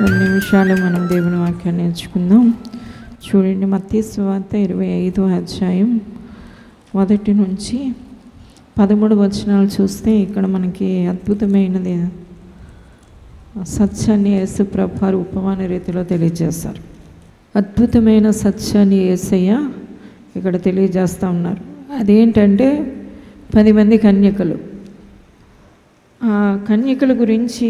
కొన్ని నిమిషాలు మనం దేవుని వాక్యాన్ని నేర్చుకుందాం. చూడండి, మత్తయి సువార్త 25వ అధ్యాయం 1 నుంచి 13 వచనాలు చూస్తే ఇక్కడ మనకి అద్భుతమైనది సత్యాన్ని యేసు ప్రభువారు ఉపమాన రీతిలో తెలియజేస్తారు. అద్భుతమైన సత్యాన్ని యేసయ్య ఇక్కడ తెలియజేస్తూ ఉన్నారు. అదేంటంటే 10 మంది కన్యకలు. ఆ కన్యకల గురించి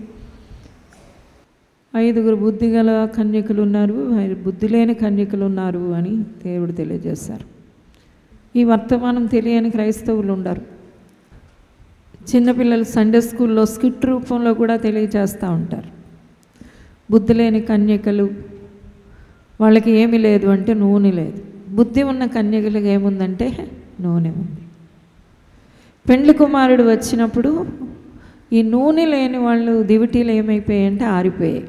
5 బుద్ధిగల కన్యకలు ఉన్నారు, 5 బుద్ధి లేని కన్యకలు ఉన్నారు అని దేవుడు తెలియజేశారు. ఈ వర్తమానం తెలియని క్రైస్తవులు ఉండరు. చిన్నపిల్లలు సండే స్కూల్లో స్కిట్ రూపంలో కూడా తెలియజేస్తూ ఉంటారు. బుద్ధి లేని కన్యకలు, వాళ్ళకి ఏమీ లేదు అంటే నూనె లేదు. బుద్ధి ఉన్న కన్యకలకు ఏముందంటే నూనె ఉంది. పెండ్లి కుమారుడు వచ్చినప్పుడు ఈ నూనె లేని వాళ్ళు దివిటీలు ఏమైపోయాయంటే ఆరిపోయాయి.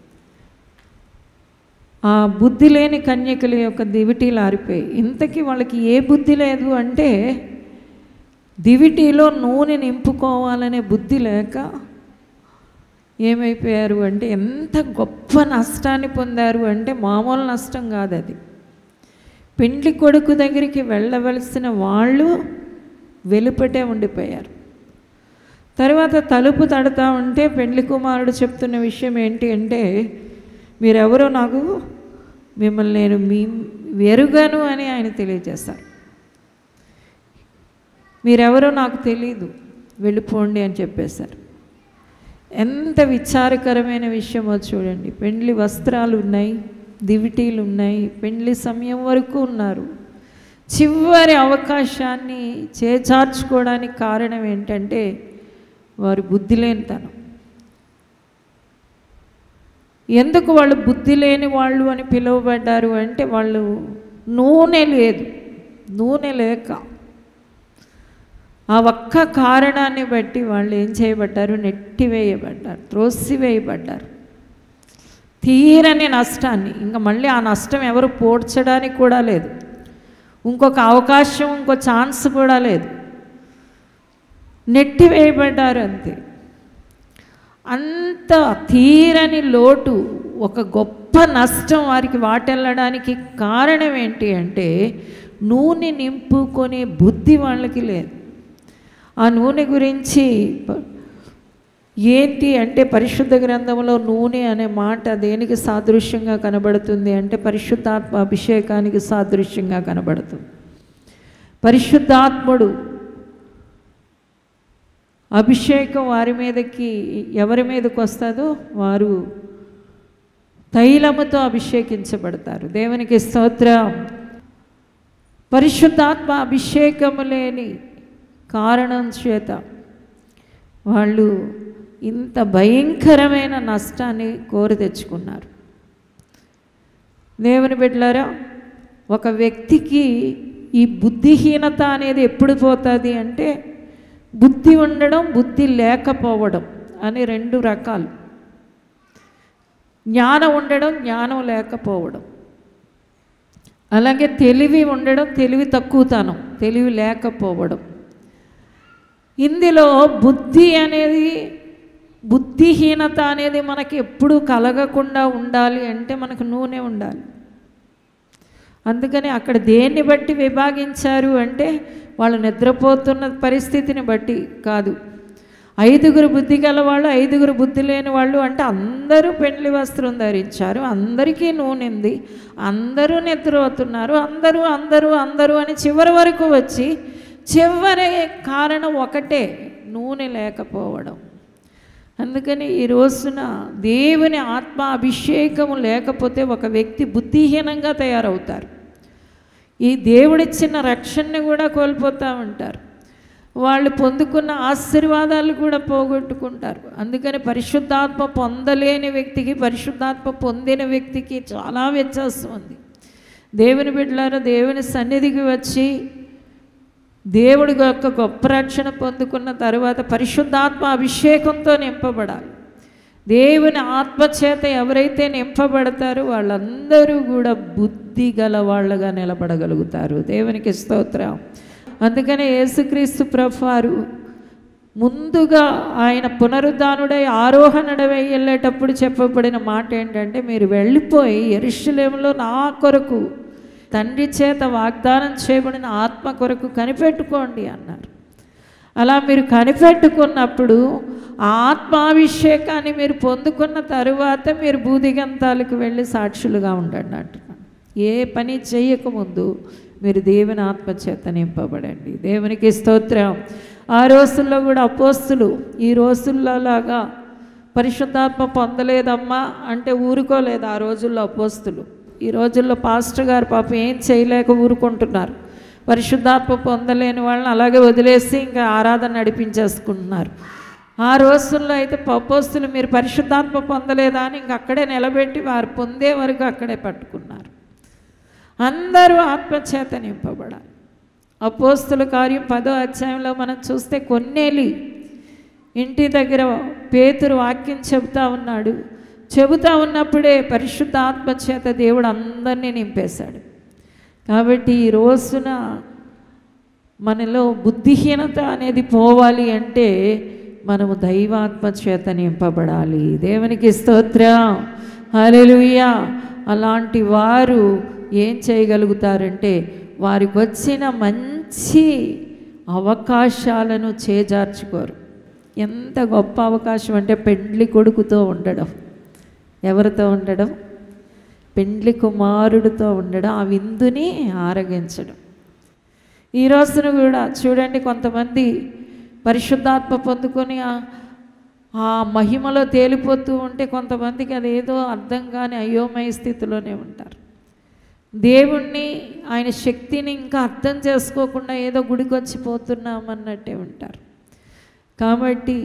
ఆ బుద్ధి లేని కన్యకల యొక్క దివిటీలు ఆరిపోయాయి. ఇంతకీ వాళ్ళకి ఏ బుద్ధి లేదు అంటే దివిటీలో నూనె నింపుకోవాలనే బుద్ధి లేక ఏమైపోయారు అంటే ఎంత గొప్ప నష్టాన్ని పొందారు అంటే మామూలు నష్టం కాదు అది. పెండ్లి కొడుకు దగ్గరికి వెళ్ళవలసిన వాళ్ళు వెలుపటే ఉండిపోయారు. తర్వాత తలుపు తడతా ఉంటే పెండ్లి కుమారుడు చెప్తున్న విషయం ఏంటి అంటే, మీరెవరో నాకు మిమ్మల్ని నేను ఎరుగను అని ఆయన తెలియజేశారు. మీరెవరో నాకు తెలీదు, వెళ్ళిపోండి అని చెప్పేశారు. ఎంత విచారకరమైన విషయమో చూడండి. పెండ్లి వస్త్రాలు ఉన్నాయి, దివిటీలు ఉన్నాయి, పెండ్లి సమయం వరకు ఉన్నారు. చివరి అవకాశాన్ని చేజార్చుకోవడానికి కారణం ఏంటంటే వారు బుద్ధి లేనితనం. ఎందుకు వాళ్ళు బుద్ధి లేని వాళ్ళు అని పిలువబడ్డారు అంటే వాళ్ళు నూనె లేదు, నూనె లేక ఆ ఒక్క కారణాన్ని బట్టి వాళ్ళు ఏం చేయబడ్డారు, నెట్టివేయబడ్డారు, త్రోసివేయబడ్డారు. తీరని నష్టాన్ని, ఇంకా మళ్ళీ ఆ నష్టం ఎవరు పోడ్చడానికి కూడా లేదు, ఇంకొక అవకాశం, ఇంకో ఛాన్స్ కూడా లేదు, నెట్టివేయబడ్డారు అంతే. అంత తీరని లోటు, ఒక గొప్ప నష్టం వారికి వాటెళ్ళడానికి కారణం ఏంటి అంటే నూనె నింపుకునే బుద్ధి వాళ్ళకి లేదు. ఆ నూనె గురించి ఏంటి అంటే పరిశుద్ధ గ్రంథంలో నూనె అనే మాట దేనికి సాదృశ్యంగా కనబడుతుంది అంటే పరిశుద్ధాత్మ అభిషేకానికి సాదృశ్యంగా కనబడుతుంది. పరిశుద్ధాత్ముడు అభిషేకం వారి మీదకి ఎవరి మీదకి వస్తుందో వారు తైలముతో అభిషేకించబడతారు. దేవునికి స్తోత్రం. పరిశుద్ధాత్మ అభిషేకము లేని కారణం చేత వాళ్ళు ఇంత భయంకరమైన నష్టాన్ని కోరి తెచ్చుకున్నారు. దేవుని బిడ్డలారా, ఒక వ్యక్తికి ఈ బుద్ధిహీనత అనేది ఎప్పుడు పోతుంది అంటే బుద్ధి ఉండడం, బుద్ధి లేకపోవడం అని 2 రకాలు. జ్ఞానం ఉండడం, జ్ఞానం లేకపోవడం. అలాగే తెలివి ఉండడం, తెలివి తక్కువతనం, తెలివి లేకపోవడం. ఇందులో బుద్ధి అనేది, బుద్ధిహీనత అనేది మనకి ఎప్పుడూ కలగకుండా ఉండాలి అంటే మనకు నూనె ఉండాలి. అందుకని అక్కడ దేన్ని బట్టి విభాగించారు అంటే వాళ్ళు నిద్రపోతున్న పరిస్థితిని బట్టి కాదు. 5 బుద్ధి గల వాళ్ళు, 5 బుద్ధి లేని వాళ్ళు అంటే అందరూ పెండ్లి వస్త్రం ధరించారు, అందరికీ నూనె ఉంది, అందరూ నిద్రపోతున్నారు, అందరూ అందరూ అందరూ అని చివరి వరకు వచ్చి చివరి కారణం ఒకటే, నూనె లేకపోవడం. అందుకని ఈ రోజున దేవుని ఆత్మ అభిషేకము లేకపోతే ఒక వ్యక్తి బుద్ధిహీనంగా తయారవుతారు. ఈ దేవుడిచ్చిన రక్షణని కూడా కోల్పోతూ ఉంటారు. వాళ్ళు పొందుకున్న ఆశీర్వాదాలు కూడా పోగొట్టుకుంటారు. అందుకని పరిశుద్ధాత్మ పొందలేని వ్యక్తికి, పరిశుద్ధాత్మ పొందిన వ్యక్తికి చాలా వ్యత్యాసం ఉంది. దేవుని బిడ్డలారా, దేవుని సన్నిధికి వచ్చి దేవుడి యొక్క గొప్ప రక్షణ పొందుకున్న తర్వాత పరిశుద్ధాత్మ అభిషేకంతో నింపబడాలి. దేవుని ఆత్మచేత ఎవరైతే నింపబడతారో వాళ్ళందరూ కూడా బుద్ధి గల వాళ్ళగా నిలబడగలుగుతారు. దేవునికి స్తోత్రం. అందుకనే యేసుక్రీస్తు ప్రభువారు ముందుగా ఆయన పునరుద్ధానుడై ఆరోహణుడై వెళ్ళేటప్పుడు చెప్పబడిన మాట ఏంటంటే, మీరు వెళ్ళిపోయి యెరూషలేములో నా కొరకు తండ్రి చేత వాగ్దానం చేయబడిన ఆత్మ కొరకు కనిపెట్టుకోండి అన్నారు. అలా మీరు కనిపెట్టుకున్నప్పుడు ఆ ఆత్మాభిషేకాన్ని మీరు పొందుకున్న తరువాత మీరు భూదిగంతాలకు వెళ్ళి సాక్షులుగా ఉండండి అంటున్నాను. ఏ పని చేయకముందు మీరు దేవుని ఆత్మ చేత నింపబడండి. దేవునికి స్తోత్రం. ఆ రోజుల్లో కూడా అపోస్తులు ఈ రోజుల్లో లాగా పరిశుద్ధాత్మ పొందలేదమ్మా అంటే ఊరుకోలేదు ఆ రోజుల్లో అపోస్తులు. ఈ రోజుల్లో పాస్టర్ గారు పాపం ఏం చేయలేక ఊరుకుంటున్నారు. పరిశుద్ధాత్మ పొందలేని వాళ్ళని అలాగే వదిలేసి ఇంకా ఆరాధన నడిపించేసుకుంటున్నారు. ఆ రోజుల్లో అయితే అపోస్తులు మీరు పరిశుద్ధాత్మ పొందలేదా అని ఇంక అక్కడే నిలబెట్టి వారు పొందే వరకు అక్కడే పట్టుకున్నారు. అందరూ ఆత్మచేత నింపబడాలి. అపోస్తుల కార్యం 10వ అధ్యాయంలో మనం చూస్తే కొన్నేలి ఇంటి దగ్గర పేతురు వాక్యం చెబుతా ఉన్నప్పుడే పరిశుద్ధ ఆత్మచేత దేవుడు అందరినీ నింపేశాడు. కాబట్టి ఈ రోజున మనలో బుద్ధిహీనత అనేది పోవాలి అంటే మనము దైవాత్మ చేత నింపబడాలి. దేవునికి స్తోత్రం. హల్లెలూయా. అలాంటి వారు ఏం చేయగలుగుతారంటే వారికి వచ్చిన మంచి అవకాశాలను చేజార్చుకోరు. ఎంత గొప్ప అవకాశం అంటే పెండ్లి కొడుకుతో ఉండడం. ఎవరితో ఉండడం? పెండ్లి కుమారుడితో ఉండడం, ఆ విందుని ఆరగించడం. ఈ రోజున కూడా చూడండి, కొంతమంది పరిశుద్ధాత్మ పొందుకొని ఆ మహిమలో తేలిపోతూ ఉంటే కొంతమందికి అదేదో అర్థం కాని అయోమయ స్థితిలోనే ఉంటారు. దేవుణ్ణి ఆయన శక్తిని ఇంకా అర్థం చేసుకోకుండా ఏదో గుడికి వచ్చిపోతున్నామన్నట్టే ఉంటారు. కాబట్టి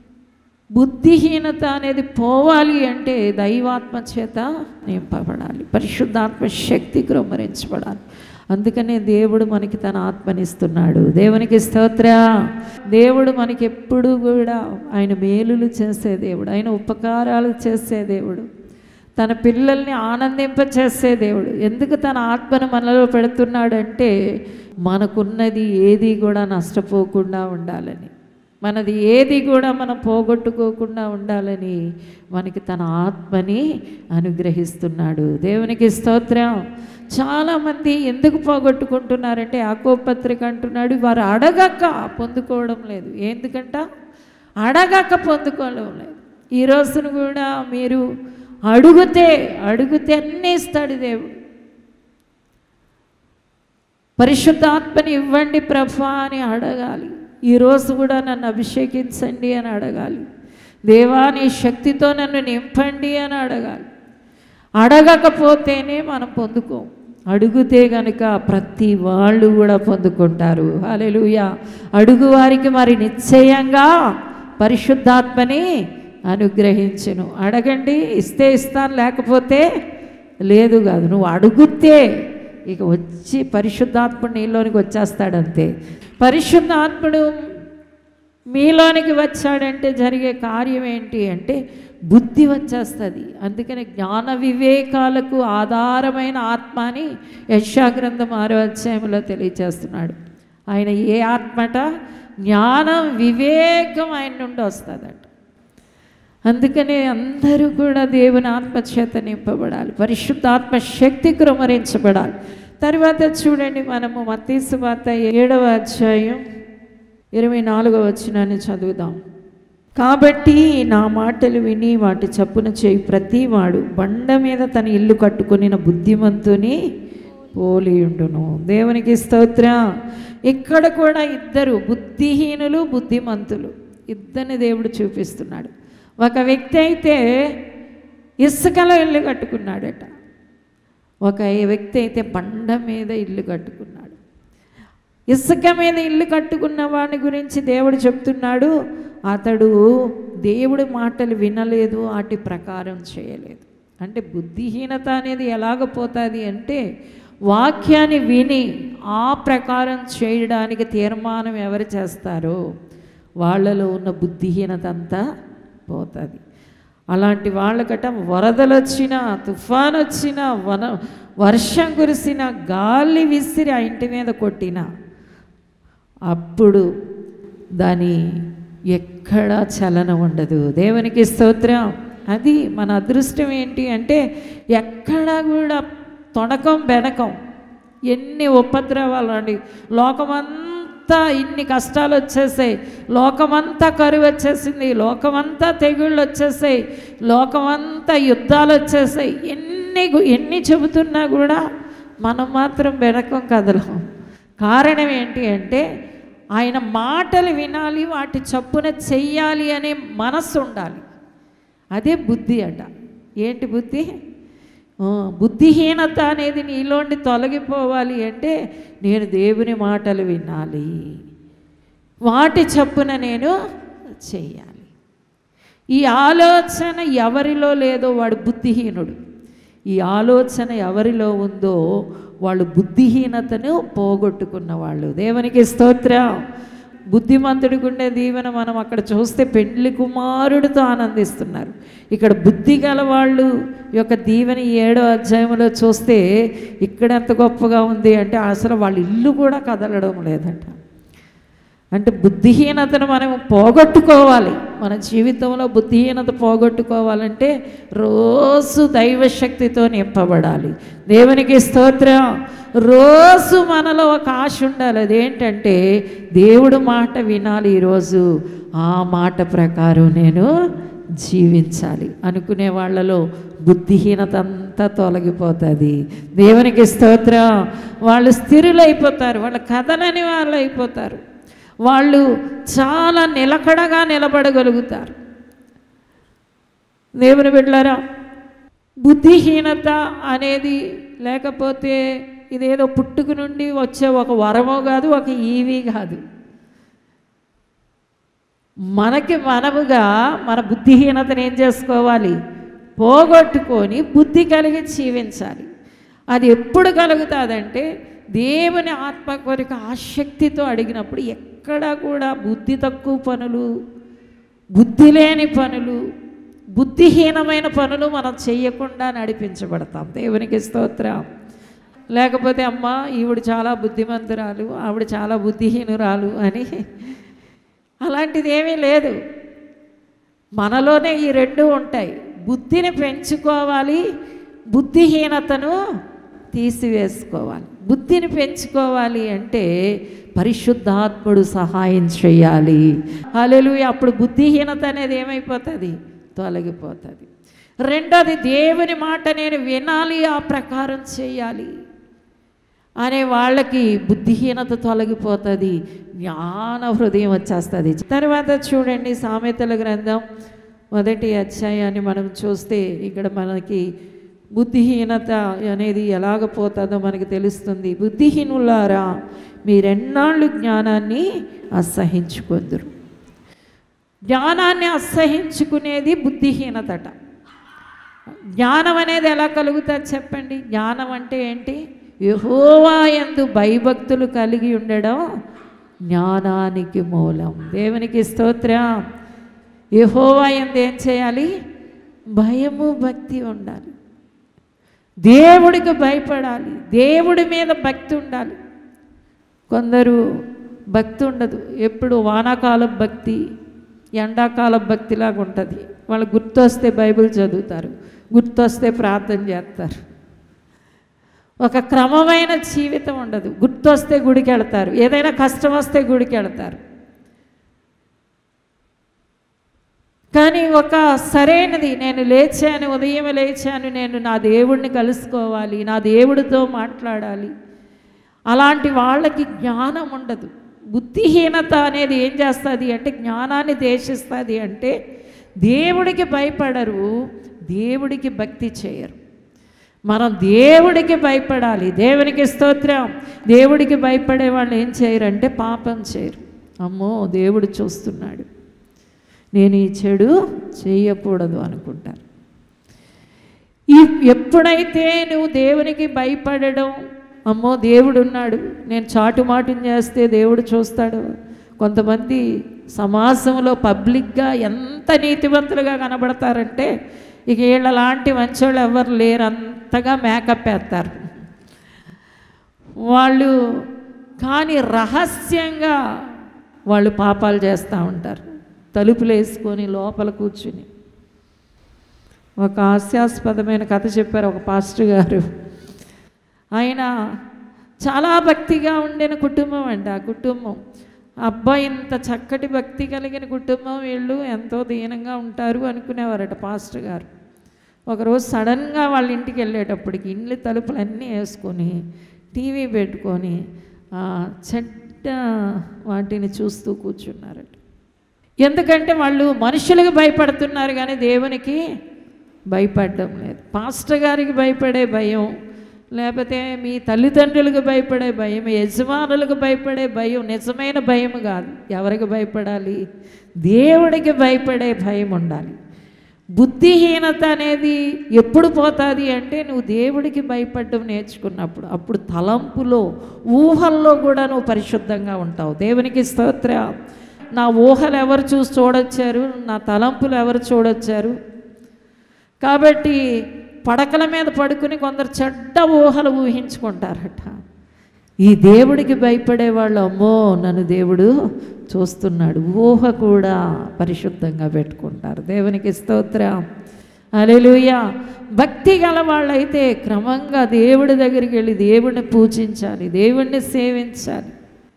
బుద్ధిహీనత అనేది పోవాలి అంటే దైవాత్మ చేత నింపబడాలి, పరిశుద్ధాత్మ శక్తి కృమ్మరించబడాలి. అందుకనే దేవుడు మనకి తన ఆత్మనిస్తున్నాడు. దేవునికి స్తోత్రం. దేవుడు మనకి ఎప్పుడు కూడా ఆయన మేలులు చేసే దేవుడు, ఆయన ఉపకారాలు చేసే దేవుడు, తన పిల్లల్ని ఆనందింపచేసే దేవుడు. ఎందుకు తన ఆత్మను మనలో పెడుతున్నాడంటే మనకున్నది ఏది కూడా నష్టపోకుండా ఉండాలని, మనది ఏది కూడా మనం పోగొట్టుకోకుండా ఉండాలని మనకి తన ఆత్మని అనుగ్రహిస్తున్నాడు. దేవునికి స్తోత్రం. చాలామంది ఎందుకు పోగొట్టుకుంటున్నారంటే యాకోబు పత్రిక అంటున్నాడు, వారు అడగక పొందుకోవడం లేదు. ఎందుకంట? అడగక పొందుకోవడం లేదు. ఈ రోజున కూడా మీరు అడిగితే అన్నీ ఇస్తాడు దేవుడు. పరిశుద్ధాత్మని ఇవ్వండి ప్రభా అని అడగాలి. ఈరోజు కూడా నన్ను అభిషేకించండి అని అడగాలి. దేవా నీ శక్తితో నన్ను నింపండి అని అడగాలి. అడగకపోతేనే మనం పొందుకోం. అడుగుతే గనుక ప్రతి వాళ్ళు కూడా పొందుకుంటారు. హల్లెలూయా. అడుగు వారికి మరి నిశ్చయంగా పరిశుద్ధాత్మని అనుగ్రహించును. అడగండి, ఇస్తే ఇస్తాను, లేకపోతే లేదు కాదు. నువ్వు అడుగుతే ఇక వచ్చి పరిశుద్ధాత్ముడు నీలోనికి వచ్చేస్తాడంతే. పరిశుద్ధాత్ముడు మీలోనికి వచ్చాడంటే జరిగే కార్యం ఏంటి అంటే బుద్ధి వచ్చేస్తుంది. అందుకని జ్ఞాన వివేకాలకు ఆధారమైన ఆత్మ అని యెషయా గ్రంథం 6వ అధ్యాయంలో తెలియచేస్తున్నాడు. ఆయన ఏ ఆత్మట? జ్ఞానం వివేకం ఆయన నుండి వస్తుందట. అందుకనే అందరూ కూడా దేవుని ఆత్మచేత నింపబడాలి, పరిశుద్ధాత్మ శక్తి కృమ్మరించబడాలి. తర్వాత చూడండి, మనము మత్తయి సువార్త 7వ అధ్యాయం 24వ వచనాన్ని చదువుదాం. కాబట్టి నా మాటలు విని వాటి చప్పున చేయి ప్రతివాడు బండ మీద తన ఇల్లు కట్టుకొనిన బుద్ధిమంతుని పోలియుండును. దేవునికి స్తోత్రం. ఇక్కడ కూడా ఇద్దరు బుద్ధిహీనులు, బుద్ధిమంతులు, ఇద్దరిని దేవుడు చూపిస్తున్నాడు. ఒక వ్యక్తి అయితే ఇసుకలో ఇల్లు కట్టుకున్నాడట, ఒక వ్యక్తి అయితే బండ మీద ఇల్లు కట్టుకున్నాడు. ఇసుక మీద ఇల్లు కట్టుకున్న వాడి గురించి దేవుడు చెప్తున్నాడు, అతడు దేవుడి మాటలు వినలేదు, వాటి ప్రకారం చేయలేదు. అంటే బుద్ధిహీనత అనేది ఎలాగపోతుంది అంటే వాక్యాన్ని విని ఆ ప్రకారం చేయడానికి తీర్మానం ఎవరు చేస్తారో వాళ్ళలో ఉన్న బుద్ధిహీనత అంతా పోతుంది. అలాంటి వాళ్ళకట వరదలు వచ్చినా, తుఫాను వచ్చినా, వర్షం కురిసిన, గాలి విసిరి ఆ ఇంటి మీద కొట్టినా అప్పుడు దాని ఎక్కడా చలనం ఉండదు. దేవునికి స్తోత్రం. అది మన అదృష్టం. ఏంటి అంటే ఎక్కడా కూడా తొణకం బెనకం. ఎన్ని ఉపద్రవాలు అండి, లోకమంతా ఇన్ని కష్టాలు వచ్చేసాయి, లోకమంతా కరువు వచ్చేసింది, లోకమంతా తెగుళ్ళు వచ్చేసాయి, లోకమంతా యుద్ధాలు వచ్చేసాయి, ఎన్ని చెబుతున్నా కూడా మనం మాత్రం బెనకం కదలం. కారణం ఏంటి అంటే ఆయన మాటలు వినాలి, వాటి చప్పున చెయ్యాలి అనే మనస్సు ఉండాలి. అదే బుద్ధి అట. ఏంటి బుద్ధి? బుద్ధిహీనత అనేది నీలోండి తొలగిపోవాలి అంటే నేను దేవుని మాటలు వినాలి, వాటి చప్పున నేను చెయ్యాలి. ఈ ఆలోచన ఎవరిలో లేదో వాడు బుద్ధిహీనుడు. ఈ ఆలోచన ఎవరిలో ఉందో వాళ్ళు బుద్ధిహీనతను పోగొట్టుకున్న వాళ్ళు. దేవునికి స్తోత్రం. బుద్ధిమంతుడికి ఉండే దీవెన మనం అక్కడ చూస్తే పెండ్లి కుమారుడితో ఆనందిస్తున్నారు. ఇక్కడ బుద్ధి గల వాళ్ళు యొక్క దీవెన 7వ అధ్యాయంలో చూస్తే ఇక్కడ ఎంత గొప్పగా ఉంది అంటే అసలు వాళ్ళ ఇల్లు కూడా కదలడం లేదంట. అంటే బుద్ధిహీనతను మనం పోగొట్టుకోవాలి. మన జీవితంలో బుద్ధిహీనత పోగొట్టుకోవాలంటే రోజు దైవశక్తితో నింపబడాలి. దేవునికి స్తోత్రం. రోజు మనలో ఒక ఆశ ఉండాలి. అదేంటంటే దేవుడు మాట వినాలి, ఈరోజు ఆ మాట ప్రకారం నేను జీవించాలి అనుకునే వాళ్ళలో బుద్ధిహీనత అంతా తొలగిపోతుంది. దేవునికి స్తోత్రం. వాళ్ళు స్థిరులైపోతారు, వాళ్ళ కథనని వాళ్ళు అయిపోతారు, వాళ్ళు చాలా నిలకడగా నిలబడగలుగుతారు. దేవుని బిడ్డలారా, బుద్ధిహీనత అనేది లేకపోతే ఇదేదో పుట్టుక నుండి వచ్చే ఒక వరమో కాదు, ఒక ఈవి కాదు. మనముగా మన బుద్ధిహీనతను ఏం చేసుకోవాలి? పోగొట్టుకొని బుద్ధి కలిగి జీవించాలి. అది ఎప్పుడు కలుగుతుందంటే దేవుని ఆత్మ కొరకు ఆసక్తితో అడిగినప్పుడు. ఎక్కడా కూడా బుద్ధి తక్కువ పనులు, బుద్ధి లేని పనులు, బుద్ధిహీనమైన పనులు మనం చేయకుండా నడిపించబడతాం. దేవునికి స్తోత్రం. లేకపోతే అమ్మ ఈవిడ చాలా బుద్ధిమంతురాలు, ఆవిడ చాలా బుద్ధిహీనురాలు అని అలాంటిది ఏమీ లేదు. మనలోనే ఈ రెండు ఉంటాయి. బుద్ధిని పెంచుకోవాలి, బుద్ధిహీనతను తీసివేసుకోవాలి. బుద్ధిని పెంచుకోవాలి అంటే పరిశుద్ధాత్ముడు సహాయం చేయాలి. హల్లెలూయా. అప్పుడు బుద్ధిహీనత అనేది ఏమైపోతుంది? తొలగిపోతుంది. రెండోది, దేవుని మాట నేను వినాలి, ఆ ప్రకారం చేయాలి అనే వాళ్ళకి బుద్ధిహీనత తొలగిపోతుంది, జ్ఞాన హృదయం వచ్చేస్తుంది. తర్వాత చూడండి, సామెతల గ్రంథం 1వ అధ్యాయాన్ని మనం చూస్తే ఇక్కడ మనకి బుద్ధిహీనత అనేది ఎలాగపోతుందో మనకి తెలుస్తుంది. బుద్ధిహీనులారా, మీరెన్నాళ్ళు జ్ఞానాన్ని అసహించుకుందురు. జ్ఞానాన్ని అసహించుకునేది బుద్ధిహీనతట. జ్ఞానం అనేది ఎలా కలుగుతుంది చెప్పండి? జ్ఞానం అంటే ఏంటి? యెహోవా యందు భయభక్తులు కలిగి ఉండడం జ్ఞానానికి మూలం. దేవునికి స్తోత్రం. యెహోవా యందు ఏం చేయాలి? భయము భక్తి ఉండాలి. దేవుడికి భయపడాలి, దేవుడి మీద భక్తి ఉండాలి. కొందరు భక్తి ఉండదు, ఎప్పుడు వానాకాలం భక్తి, ఎండాకాలం భక్తిలాగా ఉంటుంది. వాళ్ళు గుర్తొస్తే బైబిల్ చదువుతారు, గుర్తొస్తే ప్రార్థన చేస్తారు. ఒక క్రమమైన జీవితం ఉండదు. గుర్తొస్తే గుడికి వెళ్తారు, ఏదైనా కష్టం వస్తే గుడికి వెళ్తారు. కానీ ఒక సరైనది, నేను లేచాను, ఉదయం లేచాను, నేను నా దేవుడిని కలుసుకోవాలి, నా దేవుడితో మాట్లాడాలి, అలాంటి వాళ్ళకి జ్ఞానం ఉండదు. బుద్ధిహీనత అనేది ఏం చేస్తుంది అంటే జ్ఞానాన్ని ద్వేషిస్తుంది. అంటే దేవుడికి భయపడరు, దేవుడికి భక్తి చేయరు. మనం దేవుడికి భయపడాలి. దేవునికి స్తోత్రం. దేవుడికి భయపడే వాళ్ళు ఏం చేయరంటే పాపం చేయరు. అమ్మో దేవుడు చూస్తున్నాడు, నేను ఈ చెడు చేయకూడదు అనుకుంటారు. ఎప్పుడైతే నువ్వు దేవునికి భయపడడం, అమ్మో దేవుడు ఉన్నాడు, నేను చాటుమాటుని చేస్తే దేవుడు చూస్తాడు. కొంతమంది సమాజంలో పబ్లిక్గా ఎంత నీతివంతులుగా కనబడతారంటే ఇక వీళ్ళ లాంటి మంచోళ్ళు ఎవరు లేరు, అంతగా మేకప్ వేస్తారు వాళ్ళు. కానీ రహస్యంగా వాళ్ళు పాపాలు చేస్తూ ఉంటారు. తలుపులు వేసుకొని లోపల కూర్చుని ఒక హాస్యాస్పదమైన కథ చెప్పారు ఒక పాస్టర్ గారు. ఆయన చాలా భక్తిగా ఉండిన కుటుంబం అండి. ఆ కుటుంబం అబ్బాయి ఇంత చక్కటి భక్తి కలిగిన కుటుంబం, వీళ్ళు ఎంతో దీనంగా ఉంటారు అనుకునేవారట పాస్టర్ గారు. ఒకరోజు సడన్గా వాళ్ళ ఇంటికి వెళ్ళేటప్పటికి ఇండ్ల తలుపులన్నీ వేసుకొని టీవీ పెట్టుకొని చెడ్డ వాటిని చూస్తూ కూర్చున్నారట. ఎందుకంటే వాళ్ళు మనుషులకు భయపడుతున్నారు కానీ దేవునికి భయపడడం లేదు. పాస్టర్ గారికి భయపడే భయం, లేకపోతే మీ తల్లిదండ్రులకు భయపడే భయం, యజమానులకు భయపడే భయం నిజమైన భయం కాదు. ఎవరికి భయపడాలి? దేవుడికి భయపడే భయం ఉండాలి. బుద్ధిహీనత అనేది ఎప్పుడు పోతుంది అంటే నువ్వు దేవుడికి భయపడడం నేర్చుకున్నప్పుడు. అప్పుడు తలంపులో ఊహల్లో కూడా నువ్వు పరిశుద్ధంగా ఉంటావు. దేవునికి స్తోత్రం. నా ఊహలు ఎవరు చూసి చూడొచ్చారు? నా తలంపులు ఎవరు చూడొచ్చారు? కాబట్టి పడకల మీద పడుకుని కొందరు చెడ్డ ఊహలు ఊహించుకుంటారట. ఈ దేవుడికి భయపడేవాళ్ళు అమ్మో నన్ను దేవుడు చూస్తున్నాడు, ఊహ కూడా పరిశుద్ధంగా పెట్టుకుంటారు. దేవునికి స్తోత్రం. హల్లెలూయా. భక్తి గల వాళ్ళైతే క్రమంగా దేవుడి దగ్గరికి వెళ్ళి దేవుడిని పూజించాలి, దేవుణ్ణి సేవించాలి.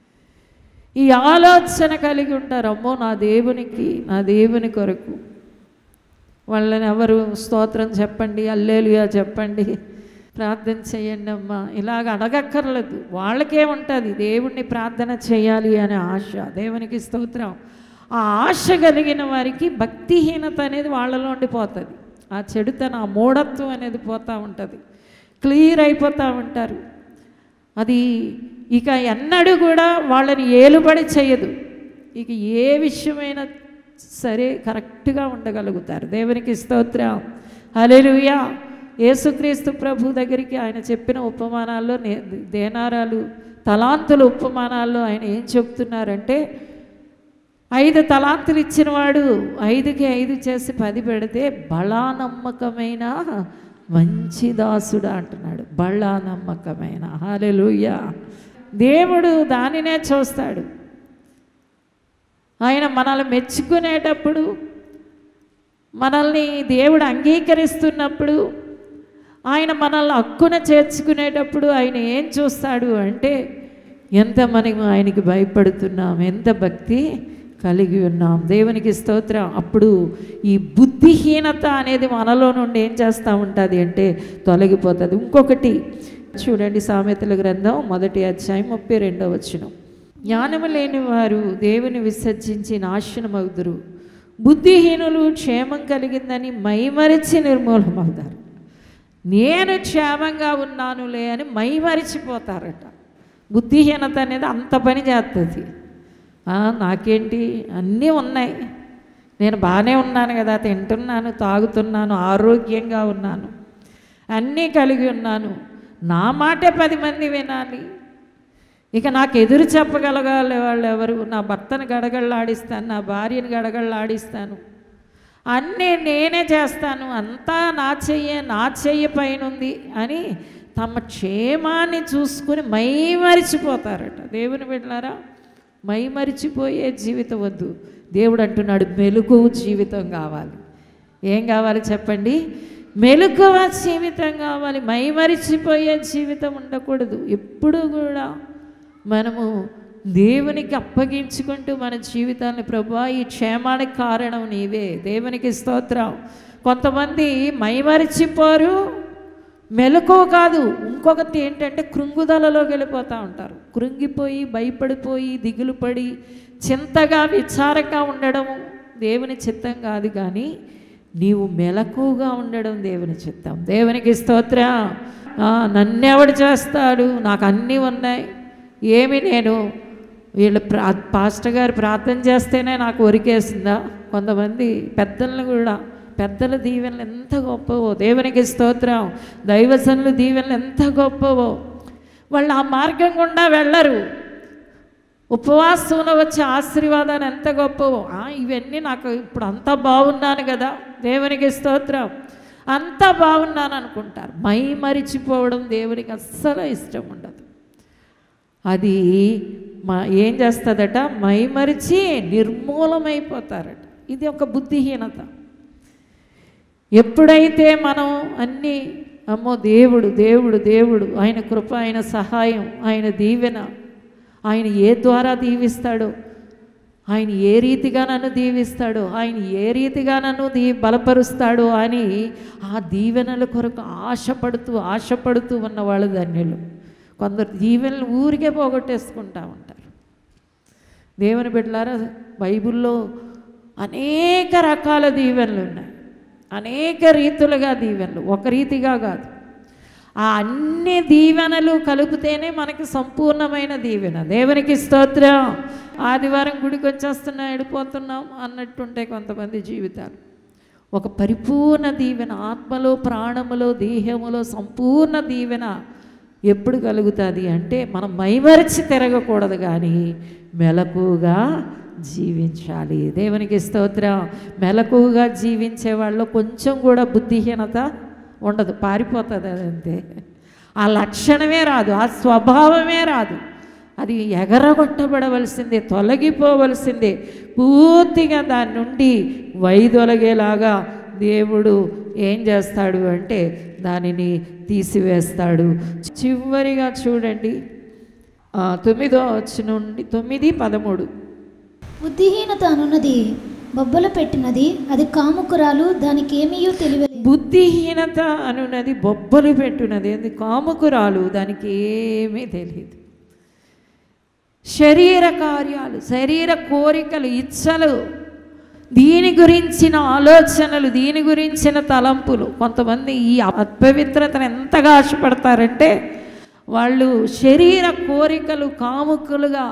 ఈ ఆలోచన కలిగి ఉంటారు. అమ్మో నా దేవుని కొరకు వాళ్ళని ఎవరు స్తోత్రం చెప్పండి, హల్లెలూయా చెప్పండి, ప్రార్థన చేయండి అమ్మా ఇలాగ అడగక్కర్లేదు. వాళ్ళకేముంటుంది దేవుణ్ణి ప్రార్థన చేయాలి అనే ఆశ. దేవునికి స్తోత్రం. ఆ ఆశ కలిగిన వారికి భక్తిహీనత అనేది వాళ్ళలో ఉండిపోతుంది. ఆ చెడుతన, ఆ మూఢత్వం అనేది పోతూ ఉంటుంది, క్లియర్ అయిపోతూ ఉంటారు. అది ఇక ఎన్నడూ కూడా వాళ్ళని ఏలుబడి చేయదు. ఇక ఏ విషయమైనా సరే కరెక్ట్గా ఉండగలుగుతారు. దేవునికి స్తోత్రం. హల్లెలూయా. యేసుక్రీస్తు ప్రభు దగ్గరికి ఆయన చెప్పిన ఉపమానాల్లో దేనారాలు తలాంతుల ఉపమానాల్లో ఆయన ఏం చెప్తున్నారంటే 5 తలాంతులు ఇచ్చినవాడు 5కి 5 చేసి 10 పెడితే బలా నమ్మకమైన మంచి దాసుడా అంటున్నాడు. బలా నమ్మకమైన. హల్లెలూయా. దేవుడు దానినే చూస్తాడు. ఆయన మనల్ని మెచ్చుకునేటప్పుడు, మనల్ని దేవుడు అంగీకరిస్తున్నప్పుడు, ఆయన మనల్ని హక్కున చేర్చుకునేటప్పుడు ఆయన ఏం చూస్తాడు అంటే ఎంత మనం ఆయనకి భయపడుతున్నాం, ఎంత భక్తి కలిగి ఉన్నాం. దేవునికి స్తోత్రం. అప్పుడు ఈ బుద్ధిహీనత అనేది మనలో నుండి ఏం చేస్తూ ఉంటుంది అంటే తొలగిపోతుంది. ఇంకొకటి చూడండి, సామెతల గ్రంథం 1వ అధ్యాయం 32వ వచనం. జ్ఞానము లేని వారు దేవుని విసర్జించి నాశనమవుదురు, బుద్ధిహీనులు క్షేమం కలిగిందని మైమరిచి నిర్మూలమవుతారు. నేను క్షేమంగా ఉన్నానులే అని మైమరిచిపోతారట. బుద్ధిహీనత అనేది అంత పని చేస్తుంది. నాకేంటి అన్నీ ఉన్నాయి, నేను బాగానే ఉన్నాను కదా, తింటున్నాను, తాగుతున్నాను, ఆరోగ్యంగా ఉన్నాను, అన్నీ కలిగి ఉన్నాను, నా మాటే 10 మంది వినాలి, ఇక నాకు ఎదురు చెప్పగలగాలి వాళ్ళు ఎవరు? నా భర్తను గడగళ్ళాడిస్తాను, నా భార్యను గడగళ్ళాడిస్తాను, అన్నీ నేనే చేస్తాను, అంతా నా చెయ్యి పైనుంది అని తమ క్షేమాన్ని చూసుకుని మైమరిచిపోతారట. దేవుని బిడ్డలారా, మైమరిచిపోయే జీవితం వద్దు. దేవుడు అంటున్నాడు మెలకువ జీవితం కావాలి. ఏం కావాలి చెప్పండి? మెలకువ జీవితం కావాలి. మైమరిచిపోయే జీవితం ఉండకూడదు. ఎప్పుడు కూడా మనము దేవునికి అప్పగించుకుంటూ మన జీవితాన్ని, ప్రభువా ఈ క్షేమానికి కారణం నీవే. దేవునికి స్తోత్రం. కొంతమంది మైమరిచిపోరు, మెలకువ కాదు, ఇంకొకటి ఏంటంటే కృంగుదలలోకి వెళ్ళిపోతూ ఉంటారు. కృంగిపోయి, భయపడిపోయి, దిగులు పడి, చింతగా, విచారంగా ఉండడం దేవుని చిత్తం కాదు. కానీ నీవు మెలకువగా ఉండడం దేవుని చిత్తం. దేవునికి స్తోత్రం. నన్నెవడు చేస్తాడు, నాకు అన్నీ ఉన్నాయి, ఏమి నేను వీళ్ళు పాస్టర్ గారు ప్రార్థన చేస్తేనే నాకు ఒరికేసిందా? కొంతమంది పెద్దలను కూడా, పెద్దల దీవెనలు ఎంత గొప్పవో. దేవునికి స్తోత్రం. దైవజనుల దీవెనలు ఎంత గొప్పవో. వాళ్ళు ఆ మార్గం గుండా వెళ్ళరు. ఉపవాసంలో వచ్చే ఆశీర్వాదాలు ఎంత గొప్పవో. ఇవన్నీ నాకు ఇప్పుడు అంతా బాగున్నాను కదా, దేవునికి స్తోత్రం, అంతా బాగున్నాను అనుకుంటారు. మైమరిచిపోవడం దేవునికి అస్సలు ఇష్టం ఉండదు. అది ఏం చేస్తుందట? మైమరిచి నిర్మూలమైపోతారట. ఇది ఒక బుద్ధిహీనత. ఎప్పుడైతే మనం అన్నీ అమ్మో దేవుడు దేవుడు దేవుడు, ఆయన కృప, ఆయన సహాయం, ఆయన దీవెన, ఆయన ఏ ద్వారా దీవిస్తాడో, ఆయన ఏ రీతిగా నన్ను దీవిస్తాడో, ఆయన ఏ రీతిగా నన్ను బలపరుస్తాడో అని ఆ దీవెనల కొరకు ఆశపడుతూ ఉన్నవాళ్ళు ధన్యులు. కొందరు దీవెనలు ఊరికే పోగొట్టేసుకుంటూ ఉంటారు. దేవుని బిడ్డలారా, బైబిల్లో అనేక రకాల దీవెనలు ఉన్నాయి, అనేక రీతులుగా దీవెనలు, ఒక రీతిగా కాదు. ఆ అన్ని దీవెనలు కలిపితేనే మనకి సంపూర్ణమైన దీవెన. దేవునికి స్తోత్రం. ఆదివారం గుడికి వచ్చేస్తున్నాం, వెళ్ళిపోతున్నాం అన్నట్టుంటాయి కొంతమంది జీవితాలు. ఒక పరిపూర్ణ దీవెన, ఆత్మలో, ప్రాణములో, దేహములో సంపూర్ణ దీవెన ఎప్పుడు కలుగుతుంది అంటే మనం మైమరిచి తిరగకూడదు, కానీ మెలకుగా జీవించాలి. దేవునికి స్తోత్రం. మెలకుగా జీవించే వాళ్ళు కొంచెం కూడా బుద్ధిహీనత ఉండదు, పారిపోతుంది. అదంతే. ఆ లక్షణమే రాదు, ఆ స్వభావమే రాదు. అది ఎగరగొట్టబడవలసిందే, తొలగిపోవలసిందే. పూర్తిగా దాని నుండి వైదొలగేలాగా దేవుడు ఏం చేస్తాడు అంటే దానిని తీసివేస్తాడు. చివరిగా చూడండి 9వ వచనం నుండి 9:13. బుద్ధిహీనత అనున్నది బొబ్బలు పెట్టినది, అది కాముకురాలు, దానికి ఏమీయూ తెలియదు. బుద్ధిహీనత అనున్నది బొబ్బలు పెట్టున్నది, అది కాముకురాలు, దానికి ఏమీ తెలియదు. శరీర కార్యాలు, శరీర కోరికలు, ఇచ్చలు, దీని గురించిన ఆలోచనలు, దీని గురించిన తలంపులు. కొంతమంది ఈ అపవిత్రతను ఎంతగా ఆశపడతారంటే వాళ్ళు శరీర కోరికలు, కాముకులుగా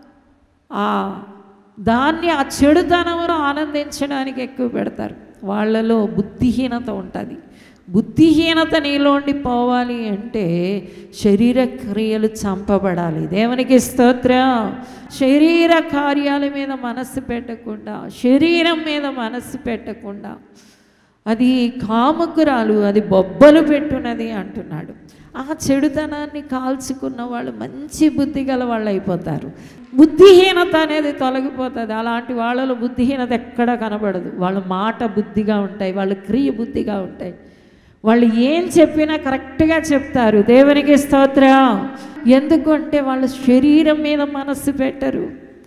దాన్ని ఆ చెడుతనంలో ఆనందించడానికి ఎక్కువ పెడతారు. వాళ్ళలో బుద్ధిహీనత ఉంటుంది. బుద్ధిహీనత నీలోండి పోవాలి అంటే శరీర క్రియలు చంపబడాలి. దేవునికి స్తోత్రం. శరీర కార్యాల మీద మనస్సు పెట్టకుండా, శరీరం మీద మనస్సు పెట్టకుండా, అది కాముకురాలు, అది బొబ్బలు పెట్టున్నది అంటున్నాడు. ఆ చెడుతనాన్ని కాల్చుకున్న వాళ్ళు మంచి బుద్ధి గల వాళ్ళు అయిపోతారు. బుద్ధిహీనత అనేది తొలగిపోతుంది. అలాంటి వాళ్ళలో బుద్ధిహీనత ఎక్కడా కనబడదు. వాళ్ళ మాట బుద్ధిగా ఉంటాయి, వాళ్ళ క్రియ బుద్ధిగా ఉంటాయి. వాళ్ళు ఏం చెప్పినా కరెక్ట్గా చెప్తారు. దేవునికి స్తోత్రం. ఎందుకంటే వాళ్ళు శరీరం మీద మనస్సు పెట్టరు.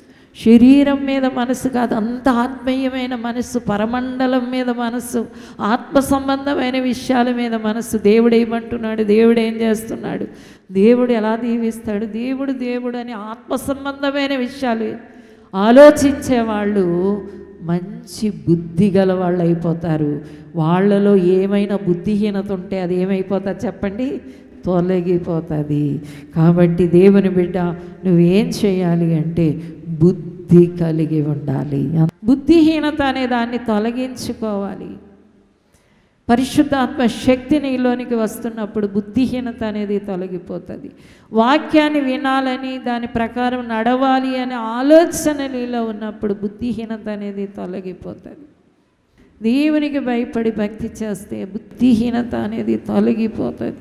శరీరం మీద మనసు కాదు, అంత ఆత్మీయమైన మనస్సు, పరమండలం మీద మనస్సు, ఆత్మ సంబంధమైన విషయాల మీద మనస్సు. దేవుడు ఏమంటున్నాడు, దేవుడు ఏం చేస్తున్నాడు, దేవుడు ఎలా దీవిస్తాడు, దేవుడు దేవుడు అని ఆత్మ సంబంధమైన విషయాలు ఆలోచించేవాళ్ళు మంచి బుద్ధి గల వాళ్ళు అయిపోతారు. వాళ్ళలో ఏమైనా బుద్ధిహీనత ఉంటే అది ఏమైపోతుంది చెప్పండి, తొలగిపోతుంది. కాబట్టి దేవుని బిడ్డ నువ్వేం చేయాలి అంటే బుద్ధి కలిగి ఉండాలి. బుద్ధిహీనత అనే దాన్ని తొలగించుకోవాలి. పరిశుద్ధాత్మ శక్తి నీలోనికి వస్తున్నప్పుడు బుద్ధిహీనత అనేది తొలగిపోతుంది. వాక్యాన్ని వినాలని, దాని ప్రకారం నడవాలి అనే ఆలోచన నీలో ఉన్నప్పుడు బుద్ధిహీనత అనేది తొలగిపోతుంది. దేవునికి భయపడి భక్తి చేస్తే బుద్ధిహీనత అనేది తొలగిపోతుంది.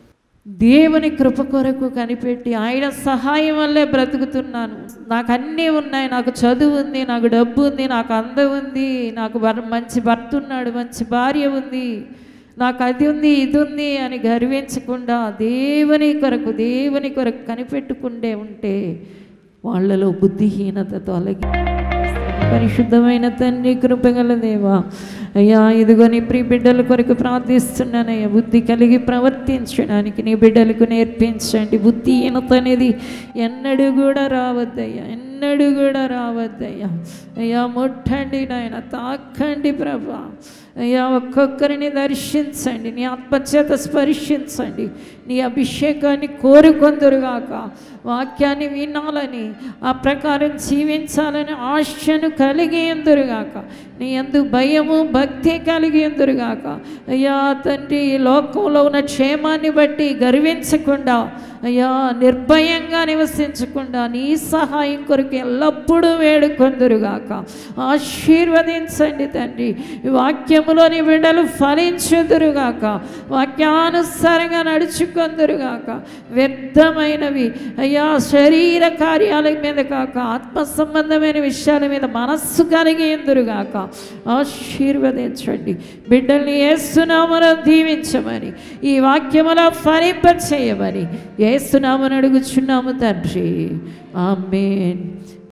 దేవుని కృప కొరకు కనిపెట్టి ఆయన సహాయం వల్లే బ్రతుకుతున్నాను, నాకు అన్నీ ఉన్నాయి, నాకు చదువు ఉంది, నాకు డబ్బు ఉంది, నాకు అందం ఉంది, నాకు మంచి భర్త ఉన్నాడు, మంచి భార్య ఉంది, నాకు అది ఉంది ఇది ఉంది అని గర్వించకుండా దేవుని కొరకు కనిపెట్టుకుంటే ఉంటే వాళ్ళలో బుద్ధిహీనత తొలగి. పరిశుద్ధమైన తండ్రి, కృపగల దేవా, అయ్యా ఇదిగో నీ ప్రియ బిడ్డల కొరకు ప్రార్థిస్తున్నానయ్యా. బుద్ధి కలిగి ప్రవర్తించడానికి నీ బిడ్డలకు నేర్పించండి. బుద్ధిహీనత అనేది ఎన్నడూ కూడా రావద్దయ్యా, ఎన్నడూ కూడా రావద్దయ్యా. అయ్యా ముట్టండి నాయన, తాకండి ప్రభా. అయ్యా ఒక్కొక్కరిని దర్శించండి, నీ ఆత్మచేత స్పర్శించండి, నీ అభిషేకాన్ని కోరుకొందురుగాక. వాక్యాన్ని వినాలని, ఆ ప్రకారం జీవించాలని ఆశను కలిగి ఉందురుగాక. నీ యందు భయము భక్తి కలిగి ఉందురుగాక. అయ్యా తండ్రి, ఈ లోకంలో ఉన్న క్షేమాన్ని బట్టి గర్వించకుండా అయ్యా నిర్భయంగా నివసించకుండా నీ సహాయం కొరకు ఎల్లప్పుడూ వేడుకొందురుగాక. ఆశీర్వదించండి తండ్రి. ఈ వాక్యములోని బిడ్డలు ఫలించుదురుగాక, వాక్యానుసారంగా నడుచుకొందురుగాక. వ్యర్థమైనవి అయ్యా శరీర కార్యాల మీద కాక ఆత్మ సంబంధమైన విషయాల మీద మనస్సు కలిగి ఎందురుగాక. ఆశీర్వదించండి. బిడ్డల్ని యేసునామములో దీవించమని, ఈ వాక్యములో ఫలింపచేయమని యేసునామమున అడుగుచున్నాము తండ్రి. ఆమేన్.